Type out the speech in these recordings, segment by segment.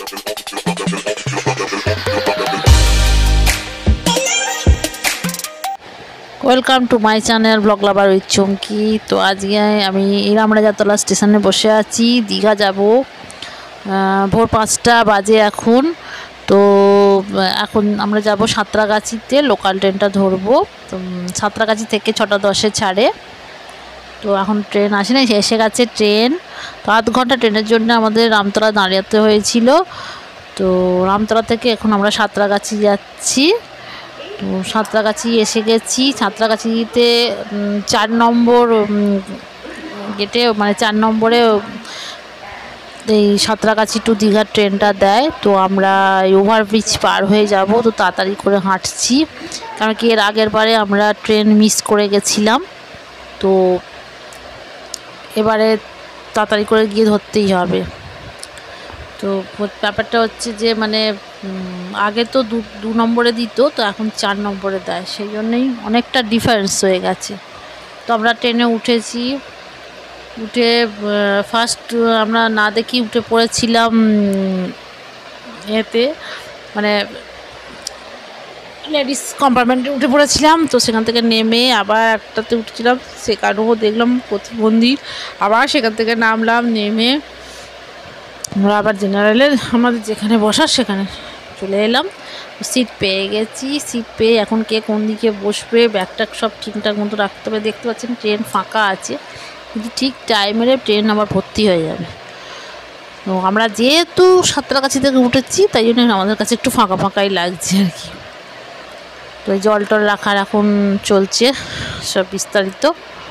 Welcome to my channel blog lover with Chumki. তো আজকে আমি ইরামরাজাতলা স্টেশনে বসে আছি, দীঘা যাব। ভোর 5টা বাজে এখন। তো এখন আমরা যাব সাঁতরাগাছিতে, লোকাল ট্রেনটা ধরবো। তো সাঁতরাগাছি থেকে 6টা 10-এ ছাড়ে। তো এখন ট্রেন আসে না, এসে গেছে ট্রেন। তো আধ ঘন্টা ট্রেনের জন্য আমাদের রামতলা দাঁড়াতে হয়েছিল। তো রামতলা থেকে এখন আমরা সাঁতরাগাছি যাচ্ছি। তো সাঁতরাগাছি এসে গেছি। সাঁতরাগাছিতে 4 নম্বর গেটে, মানে 4 নম্বরে এই সাঁতরাগাছি টু দীঘার ট্রেনটা দেয়। তো আমরা ওভারব্রিজ পার হয়ে যাব। তো তাড়াতাড়ি করে হাঁটছি, কারণ কি এর আগের বারে আমরা ট্রেন মিস করে গেছিলাম। তো এবারে তাড়াতাড়ি করে গিয়ে ধরতেই হবে। তো ব্যাপারটা হচ্ছে যে মানে আগে তো 2 নম্বরে দিত, তো এখন 4 নম্বরে দেয়, সেই জন্যই অনেকটা ডিফারেন্স হয়ে গেছে। তো আমরা ট্রেনে উঠেছি। উঠে ফার্স্ট আমরা না দেখি উঠে পড়েছিলাম এতে, মানে লেডিস কম্পার্টমেন্টে উঠে পড়েছিলাম। তো সেখান থেকে নেমে আবার একটাতে উঠেছিলাম, সেখানেও দেখলাম প্রতিবন্ধী। আবার সেখান থেকে নামলাম, নেমে আমরা আবার জেনারেলে আমাদের যেখানে বসার সেখানে চলে এলাম। সিট পেয়ে গেছি। সিট পেয়ে এখন কে কোন দিকে বসবে, ব্যাগটা সব ঠিকঠাক মতো রাখতে হবে। দেখতে পাচ্ছেন ট্রেন ফাঁকা আছে, কিন্তু ঠিক টাইমের ট্রেন আবার ভর্তি হয়ে যাবে। তো আমরা যেহেতু সাঁতরাগাছি থেকে উঠেছি, তাই জন্য আমাদের কাছে একটু ফাঁকা ফাঁকাই লাগছে আর কি। তো এই জল টল রাখার এখন চলছে সব বিস্তারিত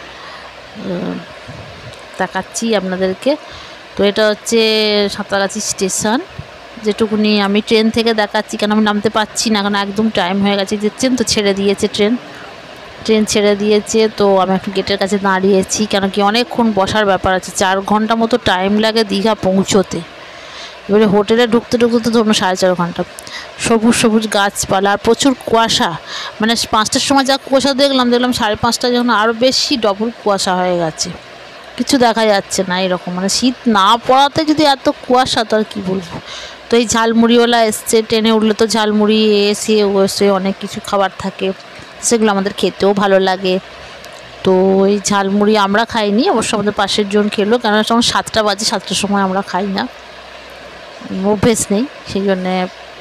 দেখাচ্ছি আপনাদেরকে। তো এটা হচ্ছে সাঁতরাগাছি স্টেশন, যেটুকুনি আমি ট্রেন থেকে দেখাচ্ছি, কেন আমি নামতে পারছি না, কারণ একদম টাইম হয়ে গেছে। দেখছেন তো ছেড়ে দিয়েছে ট্রেন ছেড়ে দিয়েছে। তো আমি একটু গেটের কাছে দাঁড়িয়েছি, কেন কি অনেকক্ষণ বসার ব্যাপার আছে। 4 ঘন্টা মতো টাইম লাগে দীঘা পৌঁছোতে। এবারে হোটেলে ঢুকতে ঢুকতে তো ধরুন 4.5 ঘন্টা। সবুজ সবুজ গাছপালা আর প্রচুর কুয়াশা, মানে 5টার সময় যা কুয়াশা দেখলাম 5:30টায় যখন আরও বেশি ডবল কুয়াশা হয়ে গেছে, কিছু দেখা যাচ্ছে না এরকম। মানে শীত না পড়াতে যদি এত কুয়াশা, তো আর কী বলবো। তো এই ঝালমুড়িওয়ালা এসছে, ট্রেনে উঠলে তো ঝালমুড়ি এসে অনেক কিছু খাবার থাকে, সেগুলো আমাদের খেতেও ভালো লাগে। তো এই ঝালমুড়ি আমরা খাইনি, অবশ্য আমাদের পাশের জন খেলো, কেন যখন 7টা বাজে, 7টার সময় আমরা খাই না, অভ্যেস নেই, সেই জন্যে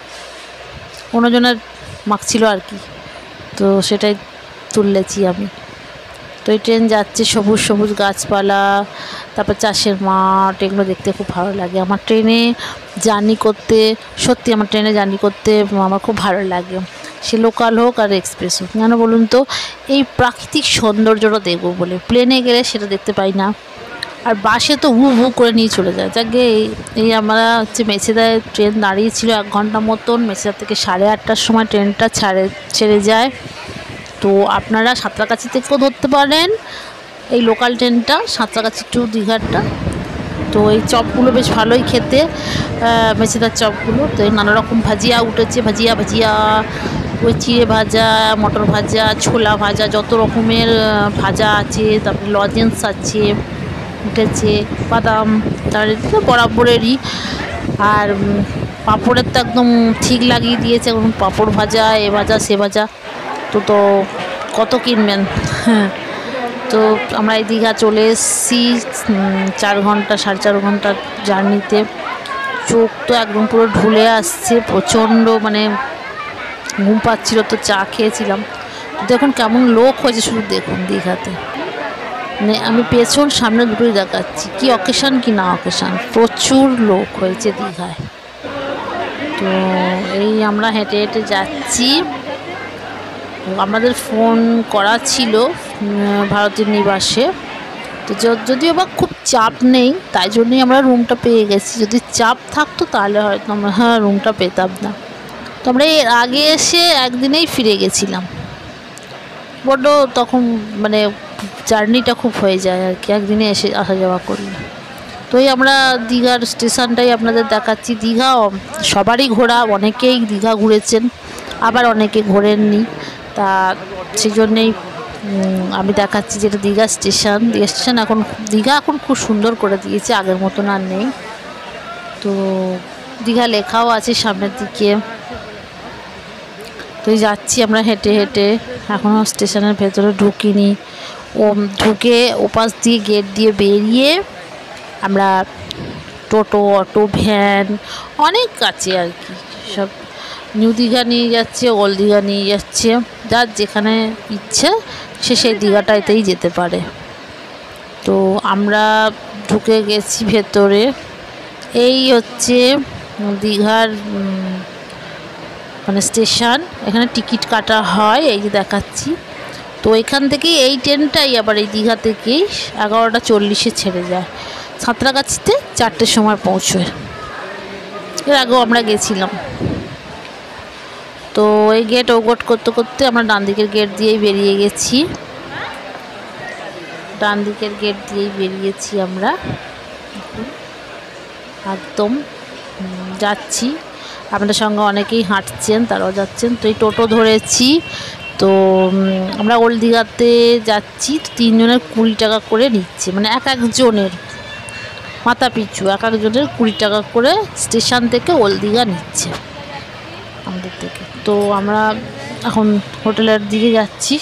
অন্যজনের মাখছিল আর কি। তো সেটাই তুললেছি আমি। তো এই ট্রেন যাচ্ছে, সবুজ সবুজ গাছপালা, তারপর চাষের মাঠ, এগুলো দেখতে খুব ভালো লাগে। আমার ট্রেনে জার্নি করতে, সত্যি আমার ট্রেনে জার্নি করতে আমার খুব ভালো লাগে, সে লোকাল হোক আর এক্সপ্রেস হোক। কেন বলুন তো, এই প্রাকৃতিক সৌন্দর্যটা দেখবো বলে। প্লেনে গেলে সেটা দেখতে পাই না, আর বাসে তো হু হু করে নিয়ে চলে যায়। যাকে এই আমরা হচ্ছে মেছেদায় ট্রেন দাঁড়িয়েছিল 1 ঘন্টা মতন। মেছেদা থেকে 8:30টার সময় ট্রেনটা ছেড়ে যায়। তো আপনারা সাঁতরাগাছি থেকেও ধরতে পারেন এই লোকাল ট্রেনটা, সাঁতরাগাছি টু দীঘারটা। তো এই চপগুলো বেশ ভালোই খেতে, মেছেদার চপগুলো। তো এই নানা রকম ভাজিয়া উঠেছে, ভাজিয়া ওই চিড়ে ভাজা, মটর ভাজা, ছোলা ভাজা, যত রকমের ভাজা আছে। তারপরে লজেন্স আছে উঠেছে, বাদাম, তারপরে বরাবরেরই। আর পাঁপড়ের তো একদম ঠিক লাগিয়ে দিয়েছে, এখন পাঁপড় ভাজা, এ ভাজা সে ভাজা। তো কত কিনবেন। হ্যাঁ, তো আমরা এই দীঘা চলে এসেছি 4 ঘন্টা 4.5 ঘন্টার জার্নিতে। চোখ তো একদম পুরো ঢুলে আসছে, প্রচণ্ড মানে ঘুম পাচ্ছিল। তো চা খেয়েছিলাম। দেখুন কেমন লোক হয়েছে, শুধু দেখুন দীঘাতে। মানে আমি পেছন সামনে দুটোই দেখাচ্ছি, কি অকেশান কি না অকেশান, প্রচুর লোক হয়েছে দীঘায়। তো এই আমরা হেঁটে হেঁটে যাচ্ছি। আমাদের ফোন করা ছিল ভারতীয় নিবাসে। তো যদিও বা খুব চাপ নেই, তাই জন্যই আমরা রুমটা পেয়ে গেছি। যদি চাপ থাকতো তাহলে হয়তো আমরা রুমটা পেতাম না। তো আমরা এর আগে এসে একদিনেই ফিরে গেছিলাম। বড্ড তখন মানে জার্নিটা খুব হয়ে যায় আর কি, একদিনে এসে আসা যাওয়া করলে। তো এই আমরা দীঘার স্টেশনটাই আপনাদের দেখাচ্ছি। দীঘা সবারই ঘোরা, অনেকেই দীঘা ঘুরেছেন, আবার অনেকে ঘোরেননি। তা সেই জন্যেই আমি দেখাচ্ছি যেটা দীঘা স্টেশন। দীঘা এখন খুব সুন্দর করে দিয়েছে, আগের মতন আর নেই। তো দীঘা লেখাও আছে সামনের দিকে। তো যাচ্ছি আমরা হেঁটে হেঁটে, এখনও স্টেশনের ভেতরে ঢুকিনি। ঢুকে ওপাশ দিয়ে গেট দিয়ে বেরিয়ে আমরা টোটো, অটো, ভ্যান অনেক আছে আর কি, সব নিউ দীঘা নিয়ে যাচ্ছে, ওল্ড দীঘা নিয়ে যাচ্ছে, যার যেখানে ইচ্ছে সে সেই দীঘাটাতেই যেতে পারে। তো আমরা ঢুকে গেছি ভেতরে। এই হচ্ছে দীঘার মানে স্টেশন, এখানে টিকিট কাটা হয়, এই যে দেখাচ্ছি। তো এখান থেকেই এই ট্রেনটাই আবার এই দীঘা থেকেই 11টা 40-এ ছেড়ে যায়, সাঁতরাগাছিতে 4টের সময় পৌঁছয়। এর আগেও আমরা গেছিলাম। তো এই গেট ওগট করতে করতে আমরা ডান দিকের গেট দিয়েই বেরিয়ে গেছি, ডান দিকের গেট দিয়েই বেরিয়েছি আমরা একদম। যাচ্ছি, আমাদের সঙ্গে অনেকেই হাঁটছেন, তারাও যাচ্ছেন। তো এই টোটো ধরেছি। তো আমরা ওল্ড দীঘাতে যাচ্ছি, 3 জনের 20 টাকা করে নিচ্ছে, মানে এক একজনের মাথা পিছু এক একজনের 20 টাকা করে স্টেশন থেকে ওল্ড দীঘা নিচ্ছে আমাদের থেকে। তো আমরা এখন হোটেলের দিকে যাচ্ছি,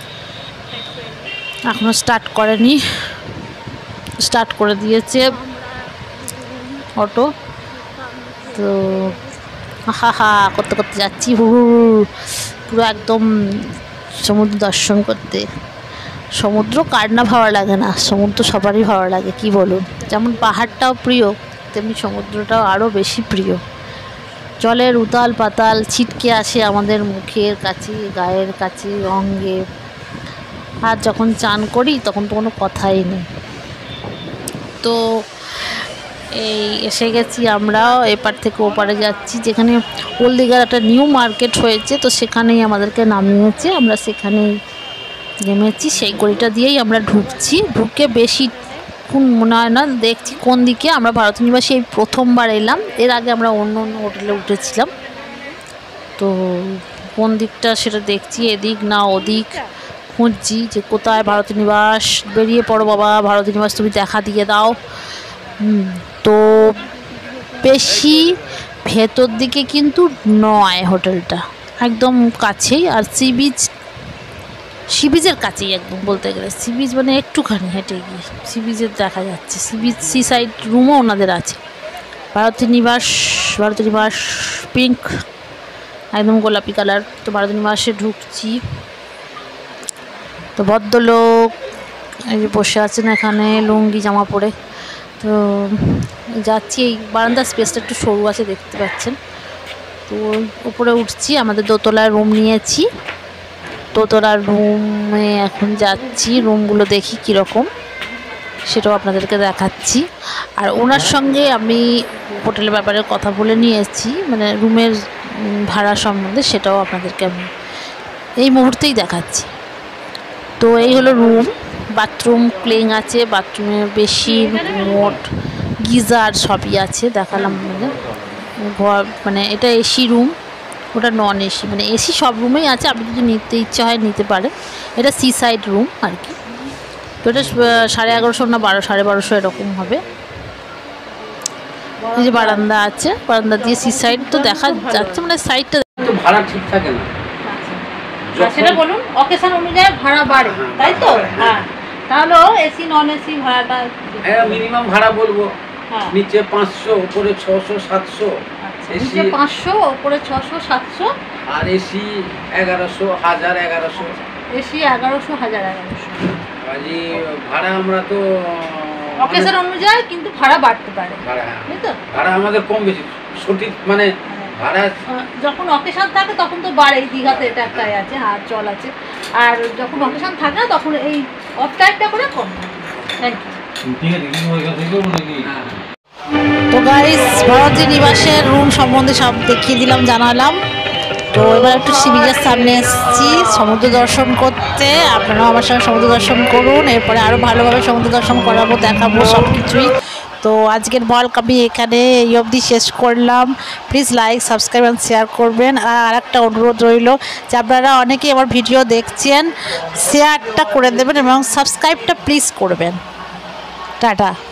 এখনও স্টার্ট করেনি, স্টার্ট করে দিয়েছে অটো। তো হা করতে করতে যাচ্ছি পুরো একদম সমুদ্র দর্শন করতে। সমুদ্র কার না ভালো লাগে না, সমুদ্র সবারই ভালো লাগে, কি বলুন। যেমন পাহাড়টাও প্রিয়, তেমনি সমুদ্রটাও আরও বেশি প্রিয়। জলের উতাল পাতাল ছিটকে আসে আমাদের মুখের কাছে, গায়ের কাছে, অঙ্গে। আর যখন চান করি তখন তো কোনো কথাই নেই। তো এই এসে গেছি আমরাও, এপার থেকে ওপারে যাচ্ছি, যেখানে ওল্ড দীঘার একটা নিউ মার্কেট হয়েছে, তো সেখানেই আমাদেরকে নামিয়েছে, আমরা সেখানেই নেমেছি। সেই গলিটা দিয়েই আমরা ঢুকছি। ঢুকে বেশি মনে হয় না, দেখছি কোন দিকে। আমরা ভারত নিবাসী এই প্রথমবার এলাম, এর আগে আমরা অন্য অন্য হোটেলে উঠেছিলাম। তো কোন দিকটা সেটা দেখছি, এদিক না ওদিক খুঁজছি যে কোথায় ভারত নিবাস। বেরিয়ে পড়ো বাবা, ভারত নিবাস তুমি দেখা দিয়ে দাও। তো বেশি ভেতর দিকে কিন্তু নয় হোটেলটা, একদম কাছেই। আর সি বিচের কাছেই একদম বলতে গেলে। সি বিচ মানে একটুখানি হেঁটে গিয়ে সি বিচের দেখা যাচ্ছে। সি বিচ সি সাইড রুমও ওনাদের আছে। ভারতী নিবাস পিঙ্ক, একদম গোলাপি কালার। তো ভারতী নিবাসে ঢুকছি। তো ভদ্রলোক এই যে বসে আছেন এখানে লুঙ্গি জামা পরে। তো যাচ্ছি, এই বারান্দার স্পেসটা একটু সরু আছে দেখতে পাচ্ছেন। তো উপরে উঠছি, আমাদের দোতলায় রুম নিয়েছি, দোতলার রুমে এখন যাচ্ছি। রুমগুলো দেখি কীরকম সেটাও আপনাদেরকে দেখাচ্ছি। আর ওনার সঙ্গে আমি হোটেলের ব্যাপারে কথা বলে নিয়েছি, মানে রুমের ভাড়া সম্বন্ধে, সেটাও আপনাদেরকে আমি এই মুহূর্তেই দেখাচ্ছি। তো এই হলো রুম, বাথরুম ক্লিন আছে, বাথরুমে বেসিন, মোট, গিজার সবই আছে, দেখালাম। মানে ঘর, মানে এটা এসি রুম, ওটা নন এসি, মানে এসি সব রুমেই আছে, আপনি যদি নিতে ইচ্ছা হয় নিতে পারেন। এটা সি সাইড রুম আর কি। তো এটা 1150 না 1250 এরকম হবে। এই যে বারান্দা আছে, বারান্দা দিয়ে সি সাইড তো দেখা যাচ্ছে, মানে সাইডটা ভাড়া ঠিক থাকে না। সেটা বলুন, অকেশন অনুযায়ী ভাড়া বাড়ে, তাই তো? হ্যাঁ, তাহলে এসি নন এসি ভাড়াটা মিনিমাম ভাড়া বলবো, নিচে 500, উপরে 600 700। এসি 500, উপরে 600 700, আর এসি 1100 1000 1100। এসি 1100 1000 কাজে ভাড়া আমরা তো অকেশন অনুযায়ী কিন্তু ভাড়া বাড়তে পারে, তাই তো? ভাড়া আমাদের কম বেশি সঠিক, মানে ভাড়া যখন অকেশন থাকে তখন তো বাড়ে। দীঘাতে এটা একটাই আছে, আর চল আছে। আর যখন অকেশন থাকে না তখন এই অফ টাইমটা করে কম থাকে। Thank you. তো গাইস, ভারতী নিবাসের রুম সম্বন্ধে সব দেখিয়ে দিলাম, জানালাম। তো এবার একটু সি বিচের সামনে এসেছি সমুদ্র দর্শন করতে। আপনারাও আমার সঙ্গে সমুদ্র দর্শন করুন, এরপরে আরও ভালোভাবে সমুদ্র দর্শন করাবো, দেখাবো সব কিছুই। তো আজকের ব্লগ আমি এখানে এই অবধি শেষ করলাম। Please like, subscribe and share করবেন। আর একটা অনুরোধ রইল যে আপনারা অনেকেই আমার ভিডিও দেখছেন, শেয়ারটা করে দেবেন এবং সাবস্ক্রাইবটা প্লিজ করবেন। টাটা।